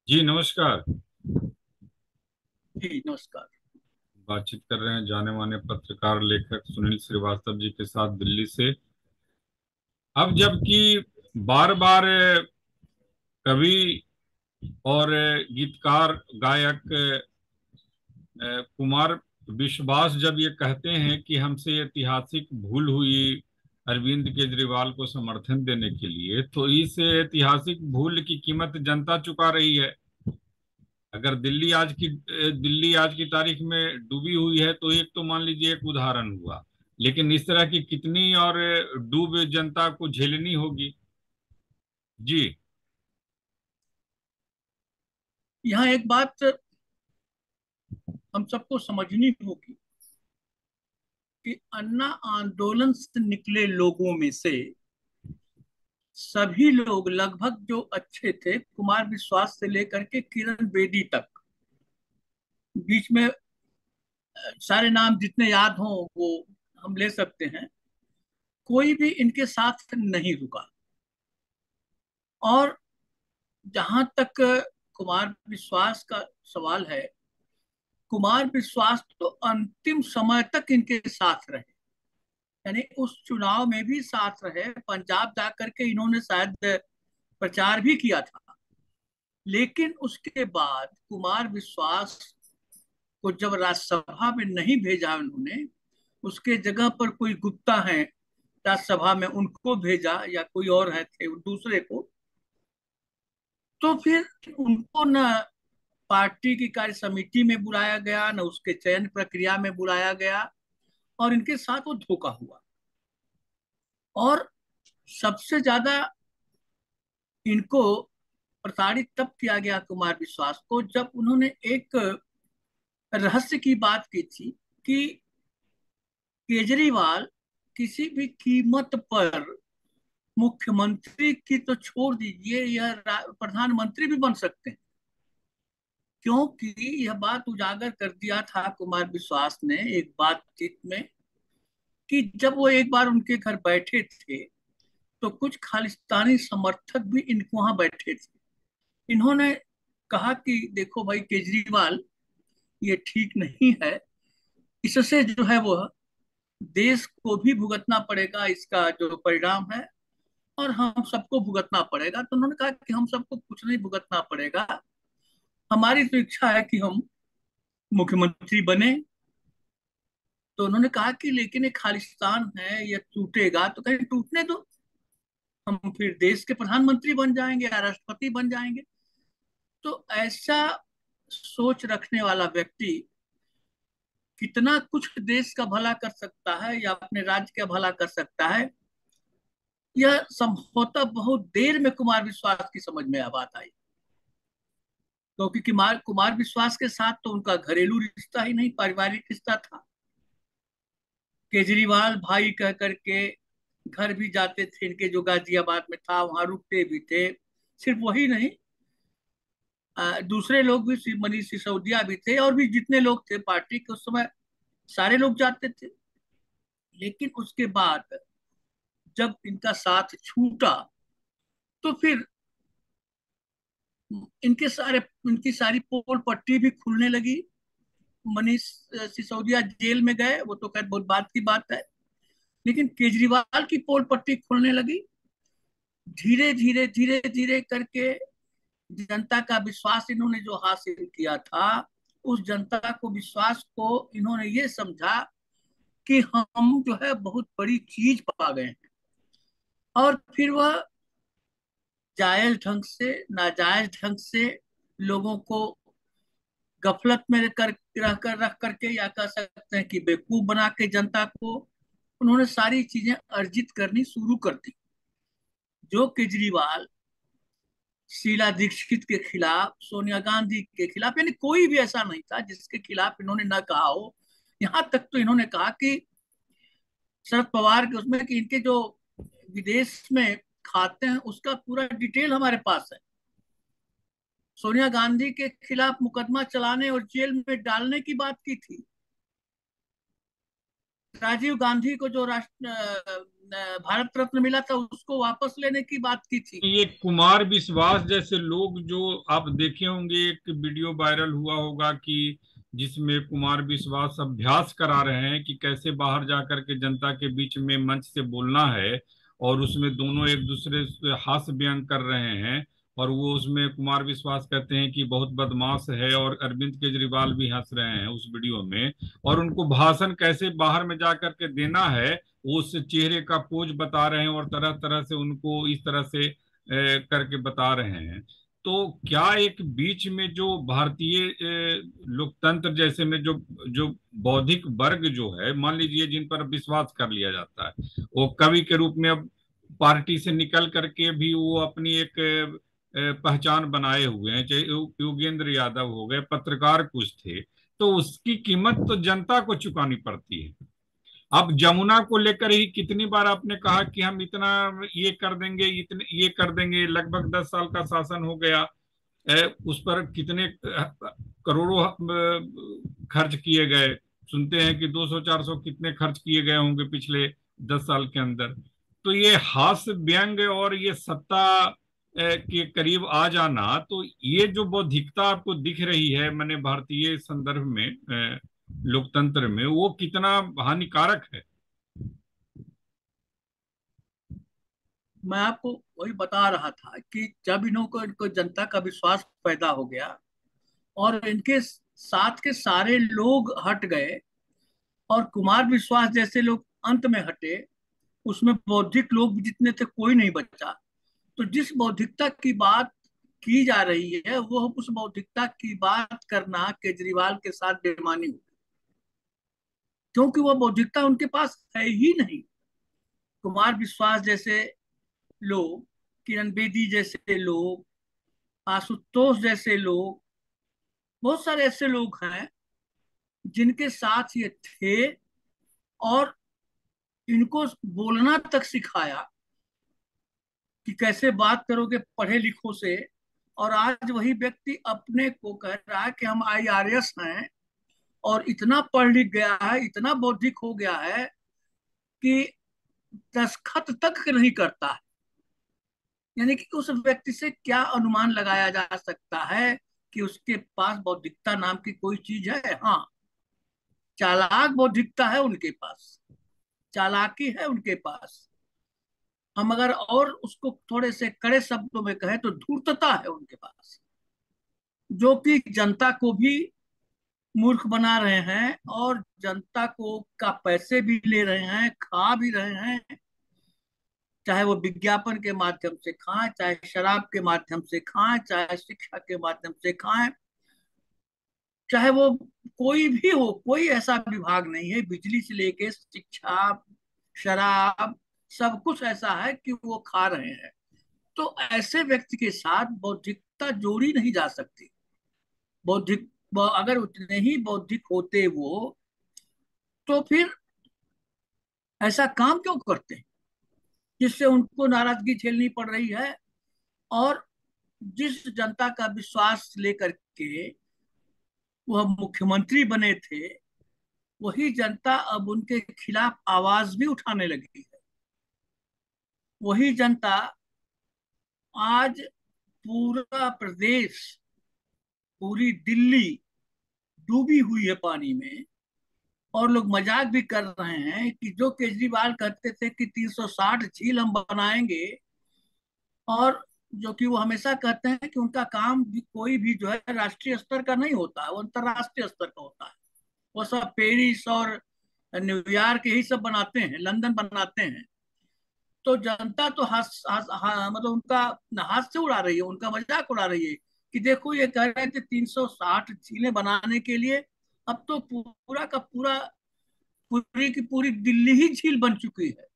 जी नमस्कार। जी नमस्कार। बातचीत कर रहे हैं जाने माने पत्रकार लेखक सुनील श्रीवास्तव जी के साथ दिल्ली से। अब जबकि बार बार कवि और गीतकार गायक कुमार विश्वास जब ये कहते हैं कि हमसे ऐतिहासिक भूल हुई अरविंद केजरीवाल को समर्थन देने के लिए, तो इस ऐतिहासिक भूल की कीमत जनता चुका रही है। अगर दिल्ली आज की तारीख में डूबी हुई है तो एक तो मान लीजिए एक उदाहरण हुआ, लेकिन इस तरह की कितनी और डूब जनता को झेलनी होगी। जी। यहाँ एक बात हम सबको समझनी होगी कि अन्ना आंदोलन से निकले लोगों में से सभी लोग लगभग जो अच्छे थे, कुमार विश्वास से लेकर के किरण बेदी तक, बीच में सारे नाम जितने याद हों वो हम ले सकते हैं, कोई भी इनके साथ नहीं रुका। और जहां तक कुमार विश्वास का सवाल है, कुमार विश्वास तो अंतिम समय तक इनके साथ रहे। यानी उस चुनाव में भी साथ रहे, पंजाब जाकर के इन्होंने शायद प्रचार भी किया था। लेकिन उसके बाद कुमार विश्वास को जब राज्यसभा में नहीं भेजा उन्होंने, उसके जगह पर कोई गुप्ता है राज्यसभा में, उनको भेजा या कोई और है थे दूसरे को, तो फिर उनको न पार्टी की कार्य समिति में बुलाया गया, न उसके चयन प्रक्रिया में बुलाया गया, और इनके साथ वो धोखा हुआ। और सबसे ज्यादा इनको प्रताड़ित तब किया गया कुमार विश्वास को, जब उन्होंने एक रहस्य की बात की थी कि केजरीवाल किसी भी कीमत पर मुख्यमंत्री की तो छोड़ दीजिए, यह प्रधानमंत्री भी बन सकते हैं। क्योंकि यह बात उजागर कर दिया था कुमार विश्वास ने एक बातचीत में कि जब वो एक बार उनके घर बैठे थे तो कुछ खालिस्तानी समर्थक भी इनको वहां बैठे थे। इन्होंने कहा कि देखो भाई केजरीवाल, ये ठीक नहीं है, इससे जो है वो देश को भी भुगतना पड़ेगा, इसका जो परिणाम है, और हम सबको भुगतना पड़ेगा। तो उन्होंने कहा कि हम सबको कुछ नहीं भुगतना पड़ेगा, हमारी तो इच्छा है कि हम मुख्यमंत्री बने। तो उन्होंने कहा कि लेकिन ये खालिस्तान है, ये टूटेगा तो कहीं टूटने दो, हम फिर देश के प्रधानमंत्री बन जाएंगे या राष्ट्रपति बन जाएंगे। तो ऐसा सोच रखने वाला व्यक्ति कितना कुछ देश का भला कर सकता है या अपने राज्य का भला कर सकता है, यह संभवतः बहुत देर में कुमार विश्वास की समझ में बात आई। क्योंकि कुमार विश्वास के साथ तो उनका घरेलू रिश्ता ही नहीं, पारिवारिक रिश्ता था। केजरीवाल भाई कह करके घर भी जाते थे इनके, जो गाजियाबाद में था, वहां रुकते भी थे। सिर्फ वही नहीं, दूसरे लोग भी, मनीष सिसोदिया भी थे, और भी जितने लोग थे पार्टी के उस समय, सारे लोग जाते थे। लेकिन उसके बाद जब इनका साथ छूटा तो फिर इनकी सारी पोल पट्टी भी खुलने लगी। मनीष सिसोदिया जेल में गए, वो तो खैर बहुत बात की बात है, लेकिन केजरीवाल की पोल पट्टी खुलने लगी। धीरे धीरे धीरे धीरे करके जनता का विश्वास इन्होंने जो हासिल किया था, उस जनता को विश्वास को इन्होंने ये समझा कि हम जो है बहुत बड़ी चीज पा गए हैं। और फिर वह जायज ढंग से, नाजायज ढंग से लोगों को गफलत में रख करके, या कह सकते हैं कि बेवकूफ बना के जनता को उन्होंने सारी चीजें अर्जित करनी शुरू कर दी। जो केजरीवाल शीला दीक्षित के खिलाफ, सोनिया गांधी के खिलाफ, यानी कोई भी ऐसा नहीं था जिसके खिलाफ इन्होंने ना कहा हो। यहां तक तो इन्होंने कहा कि शरद पवार के उसमें कि इनके जो विदेश में खाते हैं उसका पूरा डिटेल हमारे पास है। सोनिया गांधी के खिलाफ मुकदमा चलाने और जेल में डालने की बात की थी। राजीव गांधी को जो भारत रत्न मिला था उसको वापस लेने की बात की थी। ये कुमार विश्वास जैसे लोग, जो आप देखे होंगे, एक वीडियो वायरल हुआ होगा कि जिसमें कुमार विश्वास अभ्यास करा रहे हैं कि कैसे बाहर जाकर के जनता के बीच में मंच से बोलना है, और उसमें दोनों एक दूसरे से हास्य व्यंग कर रहे हैं। और वो उसमें कुमार विश्वास कहते हैं कि बहुत बदमाश है, और अरविंद केजरीवाल भी हंस रहे हैं उस वीडियो में। और उनको भाषण कैसे बाहर में जा करके देना है, वो उस चेहरे का पोज बता रहे हैं, और तरह तरह से उनको इस तरह से करके बता रहे हैं। तो क्या एक बीच में जो भारतीय लोकतंत्र जैसे में जो जो बौद्धिक वर्ग जो है, मान लीजिए जिन पर विश्वास कर लिया जाता है, वो कवि के रूप में अब पार्टी से निकल करके भी वो अपनी एक पहचान बनाए हुए हैं, चाहे योगेंद्र यादव हो गए, पत्रकार कुछ थे, तो उसकी कीमत तो जनता को चुकानी पड़ती है। अब जमुना को लेकर ही कितनी बार आपने कहा कि हम इतना ये कर देंगे, इतने ये कर देंगे, लगभग 10 साल का शासन हो गया। उस पर कितने करोड़ों खर्च किए गए। सुनते हैं कि 200-400 कितने खर्च किए गए होंगे पिछले 10 साल के अंदर। तो ये हास्य व्यंग और ये सत्ता के करीब आ जाना, तो ये जो बौद्धिकता आपको दिख रही है मैंने भारतीय संदर्भ में, लोकतंत्र में, वो कितना हानिकारक है। मैं आपको वही बता रहा था कि जब इनको जनता का विश्वास पैदा हो गया और इनके साथ के सारे लोग हट गए और कुमार विश्वास जैसे लोग अंत में हटे, उसमें बौद्धिक लोग जितने थे कोई नहीं बचा। तो जिस बौद्धिकता की बात की जा रही है वो उस बौद्धिकता की बात करना केजरीवाल के साथ बेईमानी हो, क्योंकि वो बौद्धिकता उनके पास है ही नहीं। कुमार विश्वास जैसे लोग, किरण बेदी जैसे लोग, आशुतोष जैसे लोग, बहुत सारे ऐसे लोग हैं जिनके साथ ये थे और इनको बोलना तक सिखाया कि कैसे बात करोगे पढ़े लिखों से। और आज वही व्यक्ति अपने को कह रहा है कि हम आईआरएस हैं और इतना पढ़ लिख गया है, इतना बौद्धिक हो गया है कि दस्खत तक नहीं करता है। यानी कि उस व्यक्ति से क्या अनुमान लगाया जा सकता है कि उसके पास बौद्धिकता नाम की कोई चीज है? हाँ, चालाक बौद्धिकता है उनके पास, चालाकी है उनके पास। हम अगर और उसको थोड़े से कड़े शब्दों में कहें तो धूर्तता है उनके पास, जो कि जनता को भी मूर्ख बना रहे हैं और जनता को का पैसे भी ले रहे हैं, खा भी रहे हैं। चाहे वो विज्ञापन के माध्यम से खाएं, चाहे शराब के माध्यम से खाएं, चाहे शिक्षा के माध्यम से खाएं, चाहे वो कोई भी हो, कोई ऐसा विभाग नहीं है, बिजली से लेके शिक्षा, शराब, सब कुछ ऐसा है कि वो खा रहे हैं। तो ऐसे व्यक्ति के साथ बौद्धिकता जोड़ी नहीं जा सकती। बौद्धिक अगर उतने ही बौद्धिक होते वो, तो फिर ऐसा काम क्यों करते हैं जिससे उनको नाराजगी झेलनी पड़ रही है? और जिस जनता का विश्वास लेकर के वह मुख्यमंत्री बने थे, वही जनता अब उनके खिलाफ आवाज भी उठाने लगी है। वही जनता आज पूरा प्रदेश, पूरी दिल्ली डूबी हुई है पानी में। और लोग मजाक भी कर रहे हैं कि जो केजरीवाल कहते थे कि 360 झील हम बनाएंगे, और जो कि वो हमेशा कहते हैं कि उनका काम भी कोई भी जो है राष्ट्रीय स्तर का नहीं होता है, वो अंतर्राष्ट्रीय स्तर का होता है। वो सब पेरिस और न्यूयॉर्क यही सब बनाते हैं, लंदन बनाते हैं। तो जनता तो मतलब उनका हाथ से उड़ा रही है, उनका मजाक उड़ा रही है कि देखो ये कह रहे थे 360 झीलें बनाने के लिए, अब तो पूरा का पूरा, पूरी की पूरी दिल्ली ही झील बन चुकी है।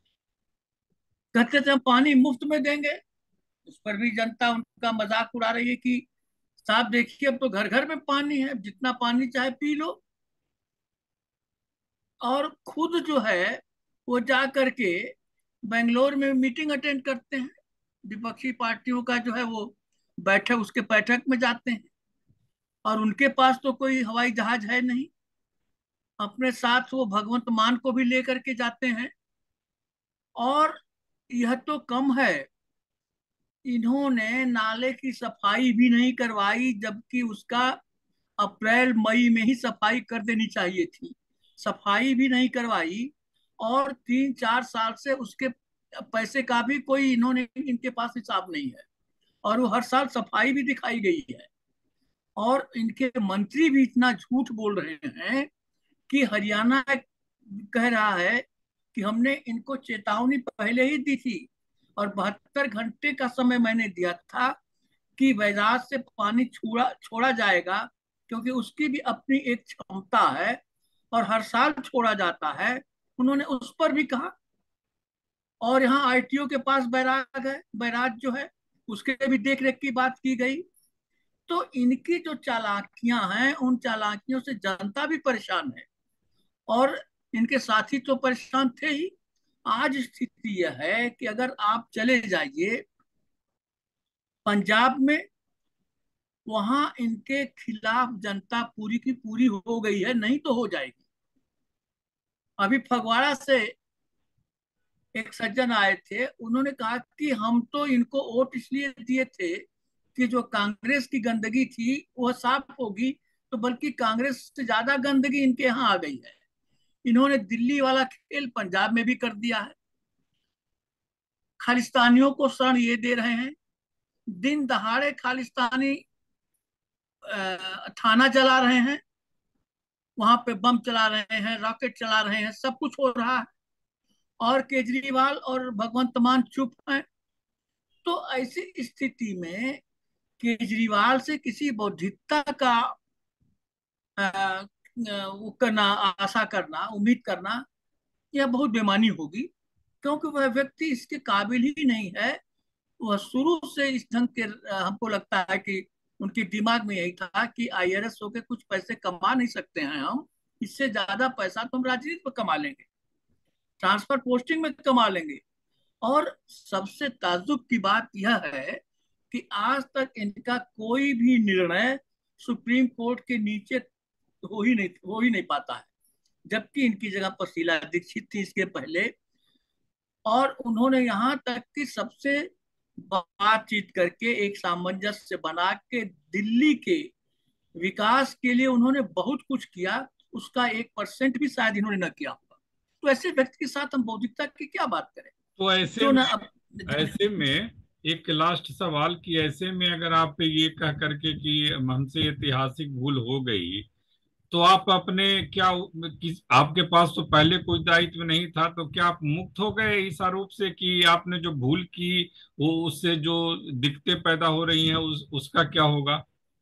कहते थे हम पानी मुफ्त में देंगे, उस पर भी जनता उनका मजाक उड़ा रही है कि साहब देखिए अब तो घर घर में पानी है, जितना पानी चाहे पी लो। और खुद जो है वो जा करके बेंगलोर में मीटिंग अटेंड करते हैं, विपक्षी पार्टियों का जो है वो बैठक, उसके बैठक में जाते हैं। और उनके पास तो कोई हवाई जहाज है नहीं, अपने साथ वो भगवंत मान को भी लेकर के जाते हैं। और यह तो कम है, इन्होंने नाले की सफाई भी नहीं करवाई, जबकि उसका अप्रैल मई में ही सफाई कर देनी चाहिए थी। सफाई भी नहीं करवाई, और 3-4 साल से उसके पैसे का भी कोई इन्होंने इनके पास हिसाब नहीं है। और वो हर साल सफाई भी दिखाई गई है। और इनके मंत्री भी इतना झूठ बोल रहे हैं कि हरियाणा कह रहा है कि हमने इनको चेतावनी पहले ही दी थी, और 72 घंटे का समय मैंने दिया था कि बैराज से पानी छोड़ा छोड़ा जाएगा, क्योंकि उसकी भी अपनी एक क्षमता है और हर साल छोड़ा जाता है। उन्होंने उस पर भी कहा। और यहाँ आईटीओ के पास बैराज है, बैराज जो है उसके भी देख रेख की बात की गई। तो इनकी जो चालाकियां हैं, उन चालाकियों से जनता भी परेशान है, और इनके साथी तो परेशान थे ही। आज स्थिति यह है कि अगर आप चले जाइए पंजाब में, वहां इनके खिलाफ जनता पूरी की पूरी हो गई है, नहीं तो हो जाएगी। अभी फगवाड़ा से एक सज्जन आए थे, उन्होंने कहा कि हम तो इनको वोट इसलिए दिए थे कि जो कांग्रेस की गंदगी थी वह साफ होगी, तो बल्कि कांग्रेस से ज्यादा गंदगी इनके यहाँ आ गई है। इन्होंने दिल्ली वाला खेल पंजाब में भी कर दिया है। खालिस्तानियों को शरण ये दे रहे हैं, दिन दहाड़े खालिस्तानी थाना चला रहे हैं, वहां पे बम चला रहे हैं, रॉकेट चला रहे हैं, सब कुछ हो रहा है। और केजरीवाल और भगवंत मान चुप हैं। तो ऐसी स्थिति में केजरीवाल से किसी बौद्धिकता का वो करना, आशा करना, उम्मीद करना, यह बहुत बेमानी होगी। क्योंकि वह व्यक्ति इसके काबिल ही नहीं है। वह शुरू से इस ढंग के हमको लगता है कि उनके दिमाग में यही था कि आईआरएस होके कुछ पैसे कमा नहीं सकते हैं हम, इससे ज्यादा पैसा तो हम राजनीति में कमा लेंगे, ट्रांसफर पोस्टिंग में कमा लेंगे। और सबसे ताज्जुब की बात यह है कि आज तक इनका कोई भी निर्णय सुप्रीम कोर्ट के नीचे हो ही नहीं पाता है। जबकि इनकी जगह पर शीला दीक्षित थी इसके पहले, और उन्होंने यहाँ तक कि सबसे बातचीत करके एक सामंजस्य बना के दिल्ली के विकास के लिए उन्होंने बहुत कुछ किया। उसका 1% भी शायद इन्होंने न किया होगा। तो ऐसे व्यक्ति के साथ हम बौद्धिकता की क्या बात करें, तो ऐसे जो में ना अब ऐसे में एक लास्ट सवाल कि ऐसे में अगर आप ये कह करके कि हमसे ऐतिहासिक भूल हो गई, तो आप अपने क्या आपके पास तो पहले कोई दायित्व नहीं था, तो क्या आप मुक्त हो गए इस आरोप से कि आपने जो भूल की वो उससे जो दिक्कतें पैदा हो रही हैं उसका क्या होगा?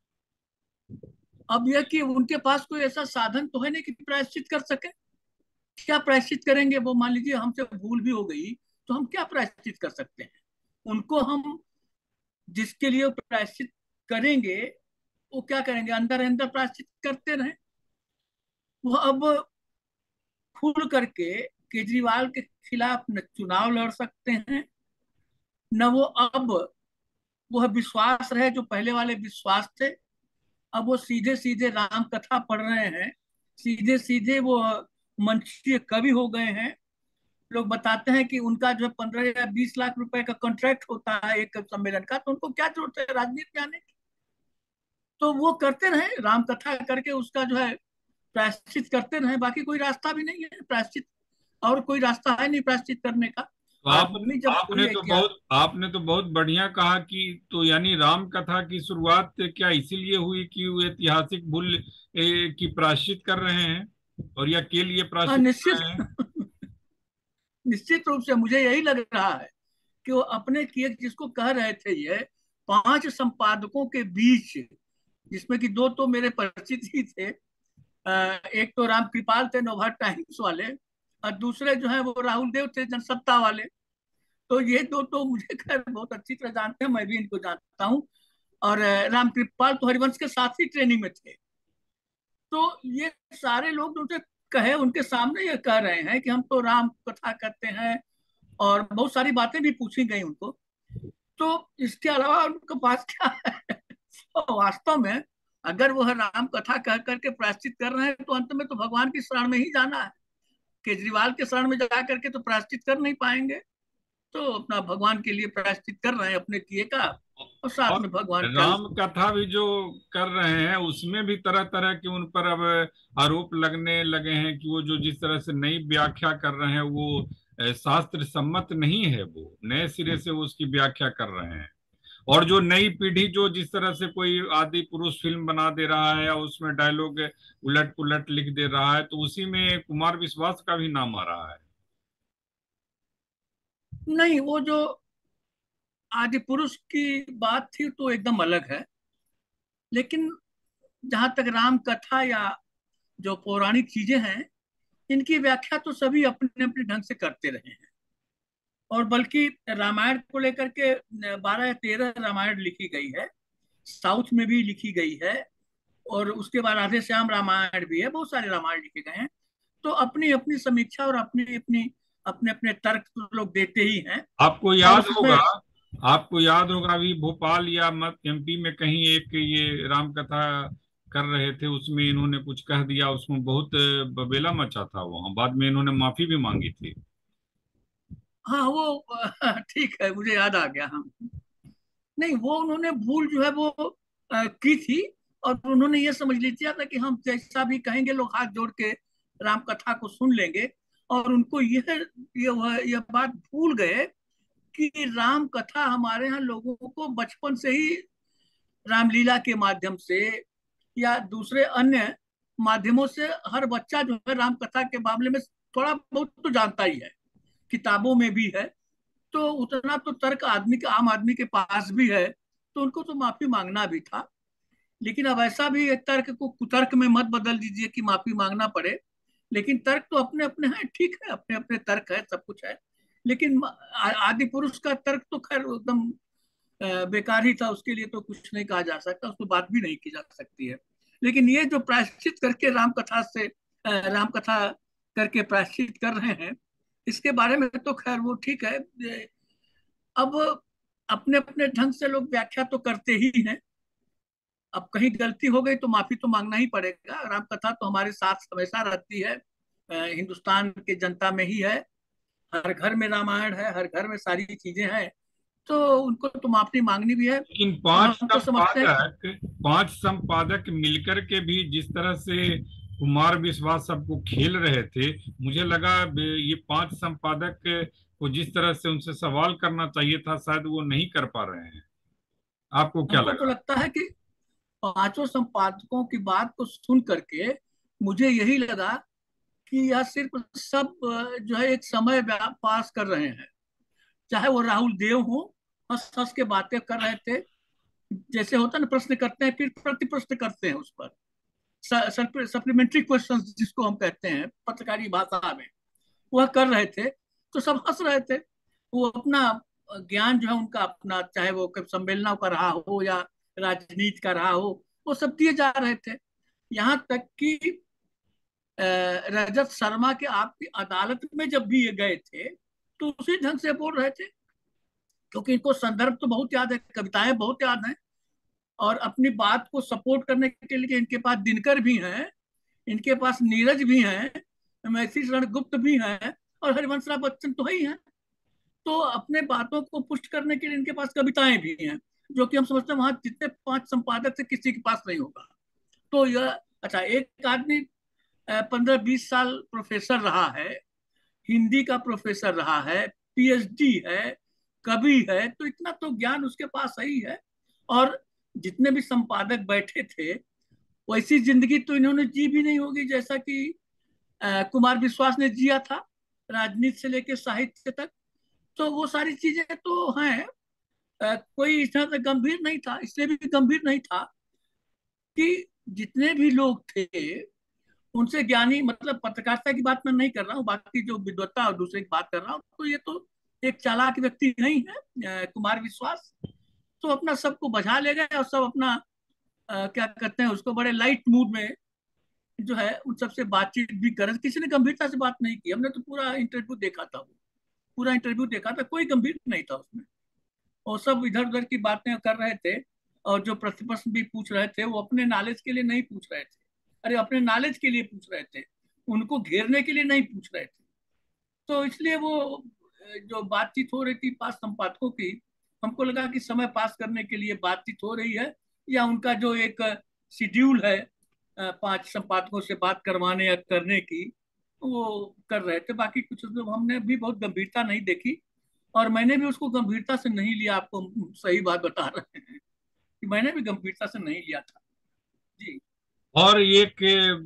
अब यह कि उनके पास कोई ऐसा साधन तो है नहीं कि प्रायश्चित कर सके। क्या प्रायश्चित करेंगे वो? मान लीजिए हमसे भूल भी हो गई, तो हम क्या प्रायश्चित कर सकते हैं? उनको हम जिसके लिए प्रायश्चित करेंगे, वो क्या करेंगे? अंदर अंदर प्रायश्चित करते रहे। वो अब खुल करके केजरीवाल के खिलाफ न चुनाव लड़ सकते हैं, न वो अब वह विश्वास रहे जो पहले वाले विश्वास थे। अब वो सीधे सीधे राम कथा पढ़ रहे हैं, सीधे सीधे वो मंचीय कवि हो गए हैं। लोग बताते हैं कि उनका जो 15 या 20 लाख रुपए का कॉन्ट्रैक्ट होता है एक सम्मेलन का, तो उनको क्या जरूरत है राजनीति में आने की? तो वो करते रहे राम कथा करके, उसका जो है प्रायश्चित करते रहे। बाकी कोई रास्ता भी नहीं है प्रायश्चित, और कोई रास्ता है नहीं प्रायश्चित करने का। तो आप आदमी जब आपने कोई तो क्या, बहुत आपने तो बहुत बढ़िया कहा कि तो यानी राम कथा की शुरुआत क्या इसीलिए हुई कि वो ऐतिहासिक भूल की प्रायश्चित कर रहे हैं, और या के लिए हाँ, प्रायश्चित कर निश्चित रहे हैं? निश्चित रूप से मुझे यही लग रहा है कि वो अपने किए, जिसको कह रहे थे ये 5 संपादकों के बीच, जिसमें कि 2 तो मेरे परिचित ही थे। एक तो राम कृपाल थे नोभा टाइम्स वाले, और दूसरे जो है वो राहुल देव थे जनसत्ता वाले। तो ये 2 तो मुझे खैर बहुत अच्छी तरह जानते हैं, मैं भी इनको जानता हूँ। और राम कृपाल तो हरिवंश के साथ ही ट्रेनिंग में थे। तो ये सारे लोग उनसे कहे, उनके सामने ये कह रहे हैं कि हम तो राम कथा करते हैं, और बहुत सारी बातें भी पूछी गई उनको। तो इसके अलावा उनके पास क्या है? तो वास्तव में अगर वह राम कथा कह करके प्रायश्चित कर रहे हैं तो अंत में तो भगवान की शरण में ही जाना है। केजरीवाल के शरण में जा करके तो प्रायश्चित कर नहीं पाएंगे। तो अपना भगवान के लिए प्रायश्चित कर रहे हैं अपने किए का, और साथ और में भगवान कल। राम कथा भी जो कर रहे हैं उसमें भी तरह तरह के उन पर अब आरोप लगने लगे हैं कि वो जो जिस तरह से नई व्याख्या कर रहे हैं वो शास्त्र सम्मत नहीं है, वो नए सिरे से वो उसकी व्याख्या कर रहे हैं। और जो नई पीढ़ी जो जिस तरह से कोई आदि पुरुष फिल्म बना दे रहा है या उसमें डायलॉग उलट पुलट लिख दे रहा है, तो उसी में कुमार विश्वास का भी नाम आ रहा है। नहीं, वो जो आदि पुरुष की बात थी तो एकदम अलग है। लेकिन जहां तक राम कथा या जो पौराणिक चीजें हैं, इनकी व्याख्या तो सभी अपने अपने ढंग से करते रहे हैं। और बल्कि रामायण को लेकर के 12 या 13 रामायण लिखी गई है, साउथ में भी लिखी गई है। और उसके बाद राधे श्याम रामायण भी है, बहुत सारे रामायण लिखे गए हैं। तो अपनी अपनी समीक्षा और अपनी अपनी अपने अपने तर्क तो लोग देते ही हैं। आपको और याद उसमें होगा, आपको याद होगा अभी भोपाल या मत एमपी में कहीं एक ये राम कथा कर रहे थे, उसमें इन्होंने कुछ कह दिया, उसमें बहुत बबेला मचा था वहां, बाद में इन्होंने माफी भी मांगी थी। हाँ, वो ठीक है, मुझे याद आ गया। हाँ, नहीं, वो उन्होंने भूल जो है वो की थी। और उन्होंने ये समझ लिया था कि हम जैसा भी कहेंगे लोग हाथ जोड़ के राम कथा को सुन लेंगे। और उनको यह बात भूल गए कि राम कथा हमारे यहाँ लोगों को बचपन से ही रामलीला के माध्यम से या दूसरे अन्य माध्यमों से हर बच्चा जो है राम कथा के मामले में थोड़ा बहुत तो जानता ही है, किताबों में भी है। तो उतना तो तर्क आदमी के आम आदमी के पास भी है। तो उनको तो माफी मांगना भी था। लेकिन अब ऐसा भी है, तर्क को कुतर्क में मत बदल दीजिए कि माफी मांगना पड़े। लेकिन तर्क तो अपने अपने हैं, ठीक है, अपने अपने तर्क है, सब कुछ है। लेकिन आदि पुरुष का तर्क तो खैर एकदम बेकार ही था, उसके लिए तो कुछ नहीं कहा जा सकता, उस पर बात भी नहीं की जा सकती है। लेकिन ये जो प्रायश्चित करके राम कथा से राम कथा करके प्रायश्चित कर रहे हैं, इसके बारे में तो खैर वो ठीक है। अब अपने अपने ढंग से लोग व्याख्या तो करते ही हैं। अब कहीं गलती हो गई तो माफी तो मांगना ही पड़ेगा। राम कथा तो हमारे साथ हमेशा रहती है, हिंदुस्तान के जनता में ही है। हर घर में रामायण है, हर घर में सारी चीजें हैं। तो उनको तो माफी मांगनी भी है। लेकिन और पांच हम तो समझते हैं कि संपादक पांच संपादक मिलकर के भी जिस तरह से कुमार विश्वास सबको खेल रहे थे, मुझे लगा ये पांच संपादक को जिस तरह से उनसे सवाल करना चाहिए था शायद वो नहीं कर पा रहे हैं। आपको क्या हमको तो लगा? लगता है कि पांचों संपादकों की बात को सुन करके मुझे यही लगा कि यह सिर्फ सब जो है एक समय पास कर रहे हैं। चाहे वो राहुल देव हो, हंस हंस के बातें कर रहे थे। जैसे होता है ना, प्रश्न करते हैं फिर प्रति प्रश्न करते हैं उस पर, सप्लीमेंट्री क्वेश्चंस जिसको हम कहते हैं पत्रकारी भाषा में, वह कर रहे थे। तो सब हंस रहे थे। वो अपना ज्ञान जो है उनका अपना, चाहे वो सम्मेलनों का रहा हो या राजनीति का रहा हो, वो सब दिए जा रहे थे। यहाँ तक कि रजत शर्मा के आपकी अदालत में जब भी ये गए थे तो उसी ढंग से बोल रहे थे, क्योंकि इनको संदर्भ तो बहुत याद है, कविताएं बहुत याद हैं। और अपनी बात को सपोर्ट करने के लिए इनके पास दिनकर भी हैं, इनके पास नीरज भी हैं, मैथिली शरण गुप्त भी हैं, और हरिवंश राय बच्चन तो ही हैं। तो अपने बातों को पुष्ट करने के लिए इनके पास कविताएं भी हैं, जो कि हम समझते हैं वहां जितने पांच संपादक थे किसी के पास नहीं होगा। तो यह अच्छा, एक आदमी 15-20 साल प्रोफेसर रहा है, हिंदी का प्रोफेसर रहा है, पीएचडी है, कवि है, तो इतना तो ज्ञान उसके पास ही है। और जितने भी संपादक बैठे थे वैसी जिंदगी तो इन्होंने जी भी नहीं होगी जैसा कि कुमार विश्वास ने जिया था, राजनीति से लेकर साहित्य तक। तो वो सारी चीजें तो हैं। कोई इतना तो गंभीर नहीं था, इसलिए भी गंभीर नहीं था कि जितने भी लोग थे उनसे ज्ञानी, मतलब पत्रकारिता की बात मैं नहीं कर रहा हूँ, बाकी जो विद्वत्ता और दूसरे की बात कर रहा हूँ, तो ये तो एक चालाक व्यक्ति नहीं है कुमार विश्वास। तो अपना सबको बजा ले गए और सब अपना क्या कहते हैं उसको, बड़े लाइट मूड में जो है उन सबसे बातचीत भी कर, किसी ने गंभीरता से बात नहीं की। हमने तो पूरा इंटरव्यू देखा था, वो पूरा इंटरव्यू देखा था, कोई गंभीर नहीं था उसमें। और सब इधर उधर की बातें कर रहे थे। और जो प्रतिप्रश्न भी पूछ रहे थे वो अपने नॉलेज के लिए नहीं पूछ रहे थे, अरे अपने नॉलेज के लिए पूछ रहे थे, उनको घेरने के लिए नहीं पूछ रहे थे। तो इसलिए वो जो बातचीत हो रही थी पांच संपादकों की, हमको लगा कि समय पास करने के लिए बातचीत हो रही है, या उनका जो एक शेड्यूल है पांच संपादकों से बात करवाने या करने की, वो कर रहे थे। बाकी कुछ तो हमने भी बहुत गंभीरता नहीं देखी, और मैंने भी उसको गंभीरता से नहीं लिया, आपको हम सही बात बता रहे हैं कि मैंने भी गंभीरता से नहीं लिया था। जी। और एक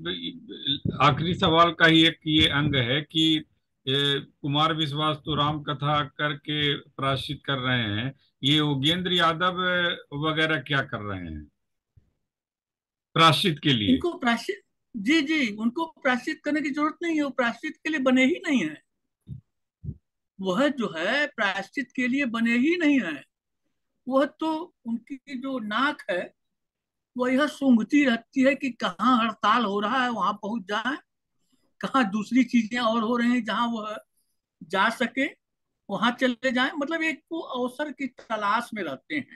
आखिरी सवाल का ही एक ये अंग है कि कुमार विश्वास तो राम कथा करके प्रायश्चित कर रहे हैं, ये योगेंद्र यादव वगैरह क्या कर रहे हैं प्रायश्चित के लिए? इनको प्रायश्चित, जी जी, उनको प्रायश्चित करने की जरूरत नहीं है, वो प्रायश्चित के लिए बने ही नहीं है। वह जो है प्रायश्चित के लिए बने ही नहीं है। वह तो, उनकी जो नाक है वह यह सूंघती रहती है कि कहाँ हड़ताल हो रहा है वहां पहुंच जाए, कहाँ दूसरी चीजें और हो रही हैं जहां वह जा सके वहां चले जाएं। मतलब एक वो अवसर की तलाश में रहते हैं।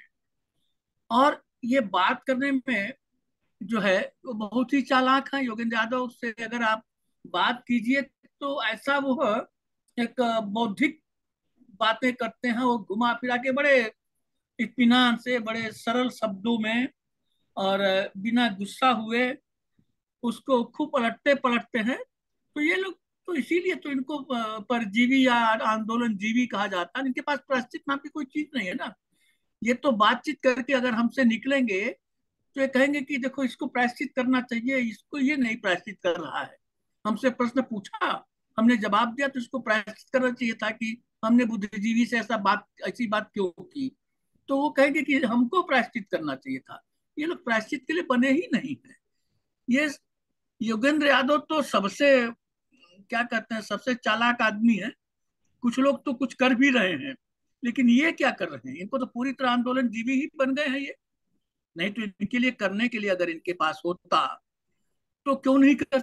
और ये बात करने में जो है वो बहुत ही चालाक है। योगेंद्र यादव से अगर आप बात कीजिए तो ऐसा वो एक बौद्धिक बातें करते हैं, वो घुमा फिरा के बड़े इत्मीनान से, बड़े सरल शब्दों में, और बिना गुस्सा हुए उसको खूब पलटते पलटते हैं। तो ये लोग, तो इसीलिए तो इनको परजीवी या आंदोलन जीवी कहा जाता है। इनके पास प्रायश्चित नाम की कोई चीज नहीं है ना। ये तो बातचीत करके अगर हमसे निकलेंगे तो ये कहेंगे कि देखो इसको प्रायश्चित करना चाहिए, इसको ये नहीं प्रायश्चित कर रहा है। हमसे प्रश्न पूछा, हमने जवाब दिया, तो इसको प्रायश्चित करना चाहिए था कि हमने बुद्धिजीवी से ऐसी बात क्यों की। तो वो कहेंगे कि हमको प्रायश्चित करना चाहिए था। ये लोग प्रायश्चित के लिए बने ही नहीं है। ये योगेंद्र यादव तो सबसे, क्या कहते हैं, सबसे चालाक आदमी है। कुछ लोग तो कुछ कर भी रहे हैं, लेकिन ये क्या कर रहे हैं, इनको तो पूरी तरह आंदोलन जीवी ही बन गए हैं ये। नहीं तो इनके लिए करने के लिए अगर इनके पास होता तो क्यों नहीं कर।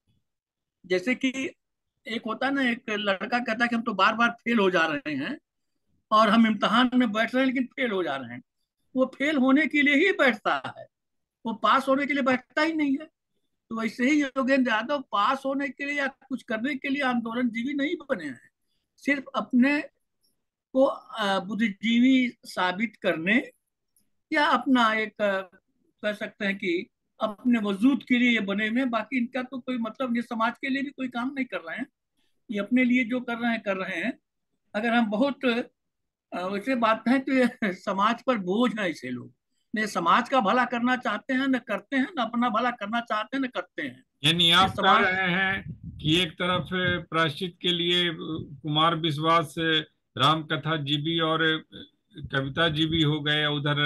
जैसे कि एक होता है ना, एक लड़का कहता है कि हम तो बार बार फेल हो जा रहे हैं और हम इम्तिहान में बैठ रहे हैं लेकिन फेल हो जा रहे हैं। वो फेल होने के लिए ही बैठता है, वो पास होने के लिए बैठता ही नहीं है। तो वैसे ही योगेंद्र यादव पास होने के लिए या कुछ करने के लिए आंदोलन जीवी नहीं बने हैं। सिर्फ अपने को बुद्धिजीवी साबित करने, या अपना एक कह सकते हैं कि अपने वजूद के लिए ये बने हुए हैं। बाकी इनका तो कोई मतलब, ये समाज के लिए भी कोई काम नहीं कर रहे हैं। ये अपने लिए जो कर रहे हैं कर रहे हैं। अगर हम बहुत वैसे बात है तो ये समाज पर बोझ है इसे लोग। न समाज का भला करना चाहते हैं, न करते हैं, न अपना भला करना चाहते हैं, न करते हैं। यानी ये आप कह समाज, रहे हैं कि एक तरफ प्रायश्चित के लिए कुमार विश्वास राम कथा जीवी और कविता जीवी हो गए, उधर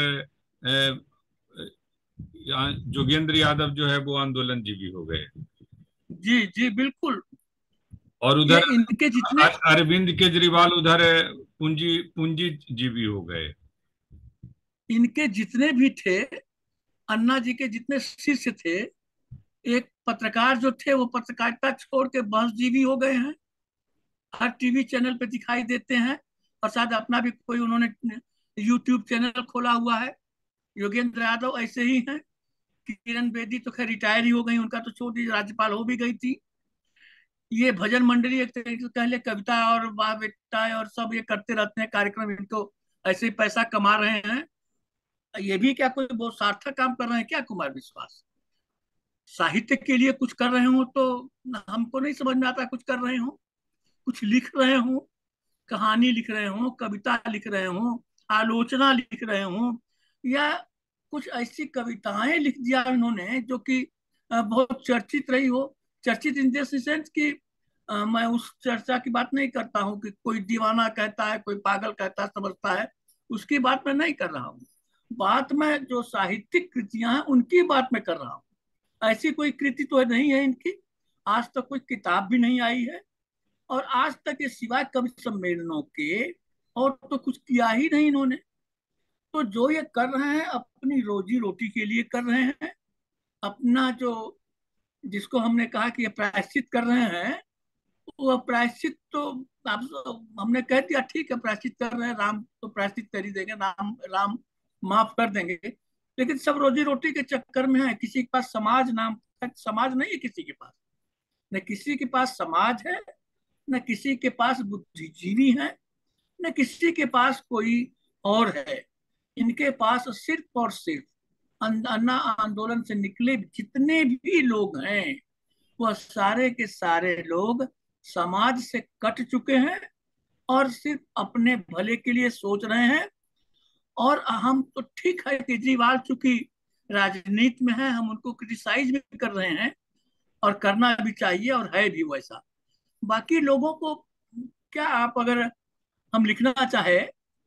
जोगेंद्र यादव जो है वो आंदोलन जीवी हो गए, जी जी बिल्कुल। और ये उधर इनके जितने, अरविंद केजरीवाल उधर पूंजी पूंजी जीवी हो गए। इनके जितने भी थे, अन्ना जी के जितने शिष्य थे, एक पत्रकार जो थे वो पत्रकारिता छोड़ के बंसजीवी हो गए हैं। हर टीवी चैनल पे दिखाई देते हैं, और शायद अपना भी कोई उन्होंने यूट्यूब चैनल खोला हुआ है। योगेंद्र यादव ऐसे ही हैं। किरण बेदी तो खैर रिटायर ही हो गई, उनका तो छोटी राज्यपाल हो भी गई थी। ये भजन मंडली एक तरीके से कह ले, कविता और वाह बेटा और सब ये करते रहते हैं कार्यक्रम, इनको ऐसे ही पैसा कमा रहे हैं। ये भी क्या कोई बहुत सार्थक काम कर रहे हैं क्या कुमार विश्वास? साहित्य के लिए कुछ कर रहे हो तो हमको नहीं समझ में आता। कुछ कर रहे हो, कुछ लिख रहे हो, कहानी लिख रहे हो, कविता लिख रहे हो, आलोचना लिख रहे हो, या कुछ ऐसी कविताएं लिख दिया उन्होंने जो कि बहुत चर्चित रही हो। चर्चित इन द सेंस कि मैं उस चर्चा की बात नहीं करता हूँ कि कोई दीवाना कहता है, कोई पागल कहता है, समझता है, उसकी बात मैं नहीं कर रहा हूँ। बात में जो साहित्यिक कृतियां हैं उनकी बात मैं कर रहा हूँ। ऐसी कोई कृति तो नहीं है इनकी, आज तक कोई किताब भी नहीं आई है, और आज तक ये सिवाय कवि सम्मेलनों के और तो कुछ किया ही नहीं इन्होंने। तो जो ये कर रहे हैं अपनी रोजी रोटी के लिए कर रहे हैं। अपना जो, जिसको हमने कहा कि ये प्रायश्चित कर रहे हैं, वो प्रायश्चित तो आप, हमने कह दिया ठीक है प्रायश्चित कर रहे हैं, राम तो प्रायश्चित कर ही देंगे, राम राम माफ कर देंगे। लेकिन सब रोजी रोटी के चक्कर में है। किसी के पास समाज नाम का समाज नहीं है, किसी के पास, न किसी के पास समाज है, न किसी के पास बुद्धिजीवी है, न किसी के पास कोई और है। इनके पास सिर्फ और सिर्फ अन्ना आंदोलन से निकले जितने भी लोग हैं, वह सारे के सारे लोग समाज से कट चुके हैं और सिर्फ अपने भले के लिए सोच रहे हैं। और हम तो ठीक है, केजरीवाल चूंकि राजनीति में है, हम उनको क्रिटिसाइज भी कर रहे हैं और करना भी चाहिए और है भी वैसा। बाकी लोगों को क्या, आप अगर हम लिखना चाहे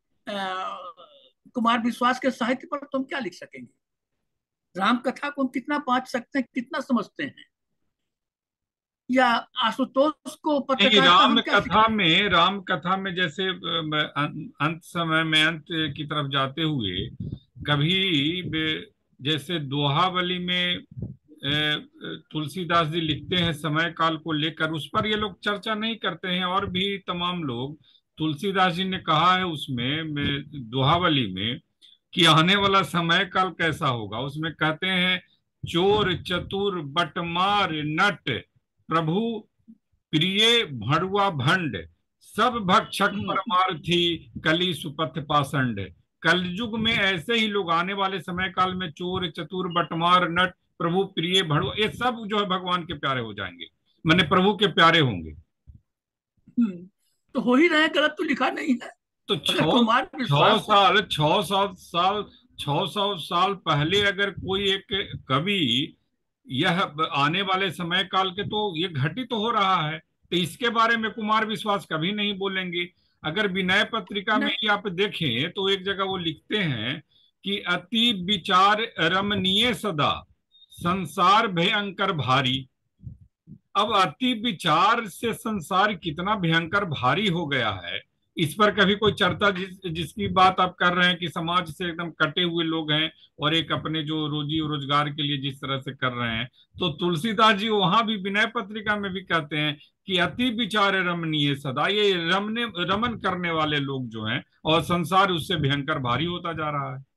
कुमार विश्वास के साहित्य पर, तो हम क्या लिख सकेंगे? राम कथा को हम कितना बांट सकते हैं, कितना समझते हैं? या आशुतोष को नहीं, पत्रकारिता हम क्या सिखाएं? राम कथा में जैसे अंत समय में अंत की तरफ जाते हुए कभी जैसे दोहावली में तुलसीदास जी लिखते हैं समय काल को लेकर, उस पर ये लोग चर्चा नहीं करते हैं। और भी तमाम लोग, तुलसीदास जी ने कहा है उसमें दोहावली में कि आने वाला समय काल कैसा होगा। उसमें कहते हैं, चोर चतुर बटमार नट प्रभु प्रिय भड़ुआ भंड, सब भक्षक परमार्थी कली सुपथ पाषंड। कलयुग में ऐसे ही लोग आने वाले समय काल में चोर चतुर बटमार नट प्रभु प्रिय भड़ुआ, ये सब जो है भगवान के प्यारे हो जाएंगे, माने प्रभु के प्यारे होंगे। तो हो ही रहे, गलत तो लिखा नहीं है। तो अगर छह कुमार छह विश्वास को साल 600 साल 600 साल पहले अगर कोई एक कवि यह आने वाले समय काल के, तो ये घटित तो हो रहा है, तो इसके बारे में कुमार विश्वास कभी नहीं बोलेंगे। अगर विनय पत्रिका में नहीं, ही आप देखें तो एक जगह वो लिखते हैं कि अति विचार रमणीय सदा संसार भयंकर भारी। अब अति विचार से संसार कितना भयंकर भारी हो गया है, इस पर कभी कोई चर्चा, जिसकी बात आप कर रहे हैं कि समाज से एकदम कटे हुए लोग हैं और एक अपने जो रोजी रोजगार के लिए जिस तरह से कर रहे हैं, तो तुलसीदास जी वहां भी विनय पत्रिका में भी कहते हैं कि अति विचार रमणीय सदा, ये रमन करने वाले लोग जो हैं, और संसार उससे भयंकर भारी होता जा रहा है।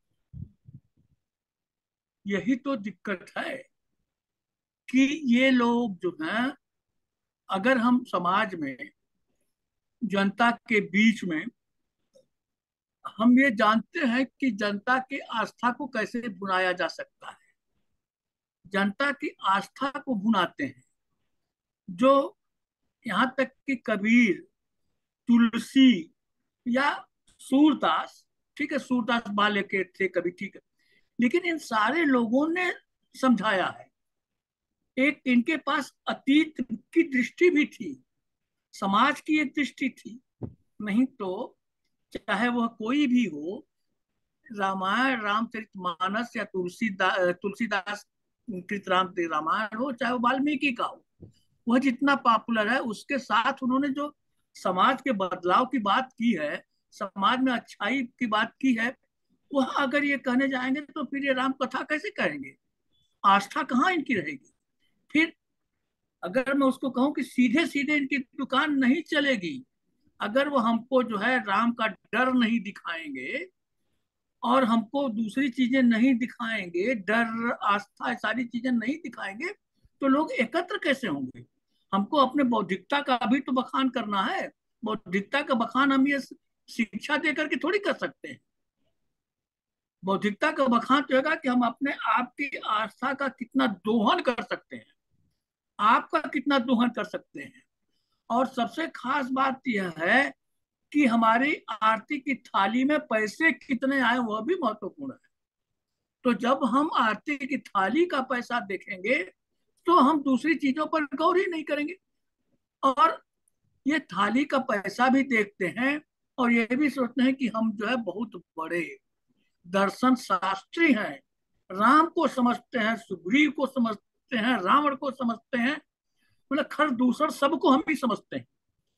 यही तो दिक्कत है कि ये लोग जो हैं, अगर हम समाज में, जनता के बीच में, हम ये जानते हैं कि जनता की आस्था को कैसे बुनाया जा सकता है, जनता की आस्था को बुनाते हैं। जो यहाँ तक कि कबीर, तुलसी या सूरदास, ठीक है, सूरदास बाले के थे कभी, ठीक है, लेकिन इन सारे लोगों ने समझाया है। एक इनके पास अतीत की दृष्टि भी थी, समाज की एक दृष्टि थी। नहीं तो चाहे वह कोई भी हो, रामायण रामचरितमानस या तुलसीदास कृत रामायण हो, चाहे वो वाल्मीकि का हो, वह जितना पॉपुलर है, उसके साथ उन्होंने जो समाज के बदलाव की बात की है, समाज में अच्छाई की बात की है, वह अगर ये कहने जाएंगे तो फिर ये राम कथा कैसे कहेंगे? आस्था कहाँ इनकी रहेगी? फिर अगर मैं उसको कहूं कि सीधे सीधे इनकी दुकान नहीं चलेगी, अगर वो हमको जो है राम का डर नहीं दिखाएंगे और हमको दूसरी चीजें नहीं दिखाएंगे, डर आस्था सारी चीजें नहीं दिखाएंगे, तो लोग एकत्र कैसे होंगे? हमको अपने बौद्धिकता का भी तो बखान करना है। बौद्धिकता का बखान हम ये शिक्षा देकर के थोड़ी कर सकते हैं। बौद्धिकता का बखान तो होगा कि हम अपने आप की आस्था का कितना दोहन कर सकते हैं, आपका कितना दोहन कर सकते हैं। और सबसे खास बात यह है कि हमारी आरती की थाली में पैसे कितने आए, वह भी महत्वपूर्ण है। तो जब हम आरती की थाली का पैसा देखेंगे तो हम दूसरी चीजों पर गौर ही नहीं करेंगे। और ये थाली का पैसा भी देखते हैं और ये भी सोचते हैं कि हम जो है बहुत बड़े दर्शन शास्त्री हैं, राम को समझते हैं, सुग्रीव को समझते हैं, रावण को समझते हैं, मतलब खर दूसर सबको हम ही समझते हैं।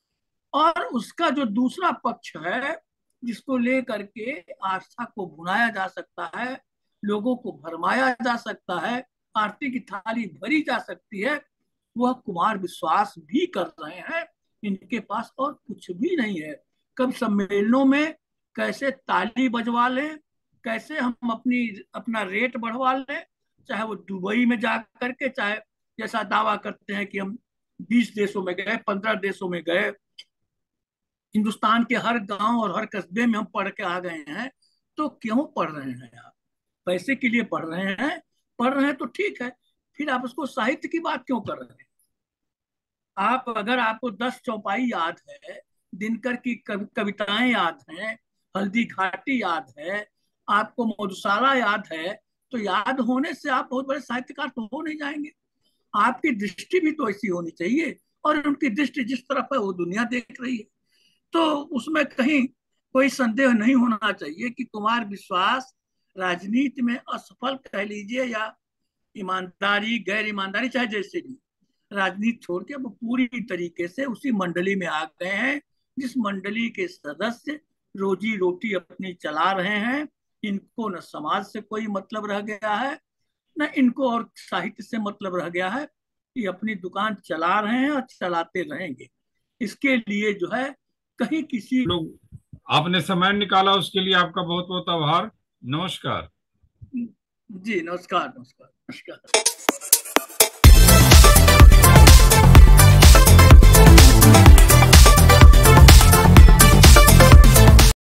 और उसका जो दूसरा पक्ष है, जिसको लेकर के आस्था को भुनाया जा सकता है, लोगों को भरमाया जा सकता है, आरती की थाली भरी जा सकती है, वह कुमार विश्वास भी कर रहे हैं। इनके पास और कुछ भी नहीं है। कब सम्मेलनों में कैसे ताली बजवा लें, कैसे हम अपना रेट बढ़वा लें, चाहे वो दुबई में जा करके, चाहे जैसा दावा करते हैं कि हम 20 देशों में गए, 15 देशों में गए, हिंदुस्तान के हर गांव और हर कस्बे में हम पढ़ के आ गए हैं। तो क्यों पढ़ रहे हैं आप? पैसे के लिए पढ़ रहे हैं? पढ़ रहे हैं तो ठीक है, फिर आप उसको साहित्य की बात क्यों कर रहे हैं? आप अगर आपको 10 चौपाई याद है, दिनकर की कविताएं याद हैं, हल्दी घाटी याद है, आपको मधुशाला याद है, तो याद होने से आप बहुत बड़े साहित्यकार तो हो नहीं जाएंगे। आपकी दृष्टि भी तो ऐसी होनी चाहिए, और उनकी दृष्टि जिस तरफ है वो दुनिया देख रही है। तो उसमें कहीं कोई संदेह नहीं होना चाहिए कि कुमार विश्वास राजनीति में असफल कह लीजिए, या ईमानदारी गैर ईमानदारी चाहे जैसे भी, राजनीति छोड़ के वो पूरी तरीके से उसी मंडली में आ गए हैं जिस मंडली के सदस्य रोजी रोटी अपनी चला रहे हैं। इनको न समाज से कोई मतलब रह गया है, न इनको और साहित्य से मतलब रह गया है। ये अपनी दुकान चला रहे हैं और चलाते रहेंगे। इसके लिए जो है कहीं किसी, लोग, आपने समय निकाला उसके लिए आपका बहुत बहुत आभार। नमस्कार। जी नमस्कार, नमस्कार, नमस्कार।